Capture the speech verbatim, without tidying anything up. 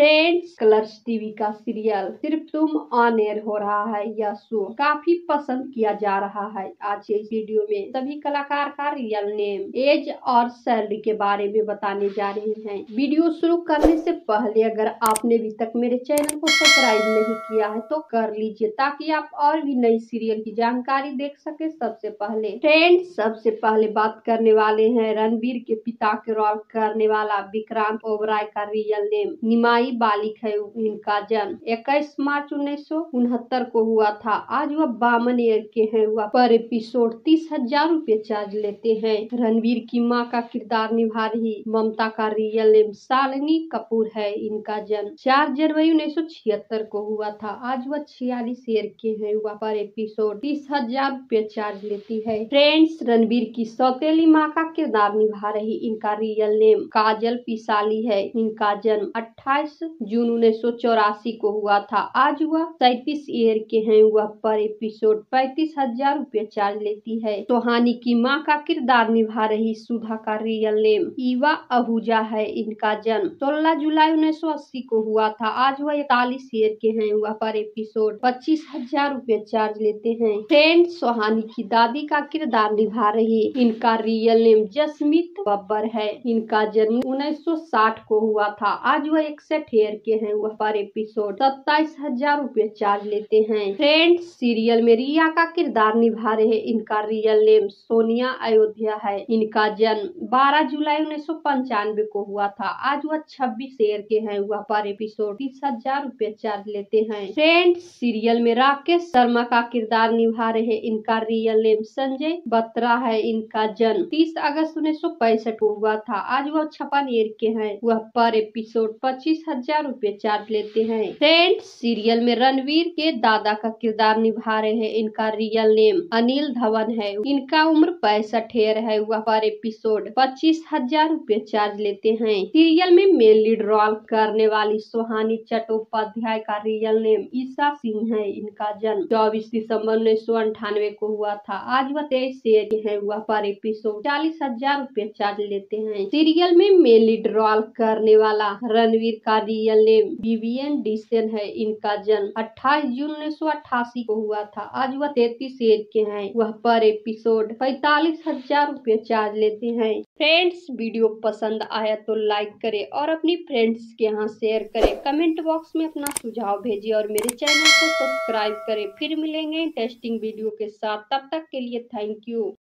Friends, Colors TV का serial Sirf Tum on air हो रहा है। यह शो काफी पसंद किया जा रहा है। आज के इस वीडियो में सभी कलाकार का रियल नेम, एज और सैलरी के बारे में बताने जा रहे हैं। वीडियो शुरू करने से पहले अगर आपने अभी तक मेरे चैनल को सब्सक्राइब नहीं किया है तो कर लीजिए, ताकि आप और भी नई सीरियल की जानकारी देख सके। सबसे पहले फ्रेंड्स सबसे पहले बात करने वाले हैं रणबीर के पिता के रोल करने वाला विक्रांत ओबराय का रियल नेम निमाई बालिक है। इनका जन्म इक्कीस मार्च उन्नीस सौ उनहत्तर को हुआ था। आज वह बावन ईयर के हैं। वह पर एपिसोड तीस हजार रूपए चार्ज लेते हैं। रणबीर की माँ का किरदार निभा रही ममता का रियल नेम शालिनी कपूर है। इनका जन्म चार जनवरी उन्नीस सौ छिहत्तर को हुआ था। आज वह छियालीस ईयर के हैं। वह पर एपिसोड तीस हजार रूपए चार्ज लेती है। फ्रेंड्स, रणबीर की सौतेली माँ का किरदार निभा रही इनका रियल नेम काजल पिसाली है। इनका जन्म अट्ठाईस जून उन्नीस सौ चौरासी को हुआ था। आज वह सैतीस ईयर के हैं। वह पर एपिसोड पैंतीस हजार रूपए चार्ज लेती है। सुहानी की माँ का किरदार निभा रही सुधा का रियल नेम ईवा आहूजा है। इनका जन्म सोलह जुलाई उन्नीस सौ अस्सी को हुआ था। आज वह इकतालीस ईयर के हैं। वह पर एपिसोड पच्चीस हजार रूपए चार्ज लेते हैं। फ्रेंड, सुहानी की दादी का किरदार निभा रही इनका रियल नेम जसमीत बब्बर है। इनका जन्म उन्नीस सौ साठ को हुआ था। आज वह इकसठ ईयर के हैं। वह पर एपिसोड सत्ताईस हजार रूपए चार्ज लेते हैं। फ्रेंड्स, सीरियल में रिया का किरदार निभा रहे इनका रियल नेम सोनिया अयोध्या है। इनका जन्म बारह जुलाई उन्नीस सौ पंचानवे को हुआ था। आज वह छब्बीस ईयर के हैं। वह पर एपिसोड तीस हजार रूपए चार्ज लेते हैं। फ्रेंड्स, सीरियल में राकेश शर्मा का किरदार निभा रहे इनका रियल नेम संजय बत्रा है। इनका जन्म तीस अगस्त उन्नीस सौ पैंसठ को हुआ था। आज वह छप्पन ईयर के हैं। वह पर एपिसोड पच्चीस हजार रूपए चार्ज लेते हैं। फ्रेंड्स, सीरियल में रणवीर के दादा का किरदार निभा रहे हैं इनका रियल नेम अनिल धवन है। इनका उम्र पैंसठ ईयर है। वह पर एपिसोड पच्चीस हजार रूपए चार्ज लेते हैं। सीरियल में मेन लीड रोल करने वाली सुहानी चट्टोपाध्याय का रियल नेम ईशा सिंह है। इनका जन्म चौबीस दिसंबर उन्नीस सौ अंठानवे को हुआ था। आज वह तेईस ईयर के हैं। वह पर एपिसोड चालीस हजार रूपए चार्ज लेते हैं। सीरियल में मेन लीड रोल करने वाला रणवीर का रियल नेम विवियन डिसन है। इनका जन्म अट्ठाईस जून उन्नीस सौ अट्ठासी को हुआ था। आज वह तैतीस ईयर के हैं। वह पर एपिसोड पैतालीस हजार रूपए चार्ज लेते हैं। फ्रेंड्स, वीडियो पसंद आया तो लाइक करें और अपनी फ्रेंड्स के यहाँ शेयर करें। कमेंट बॉक्स में अपना सुझाव भेजिए और मेरे चैनल को सब्सक्राइब करें। फिर मिलेंगे इंटरेस्टिंग वीडियो के साथ। तब तक के लिए थैंक यू।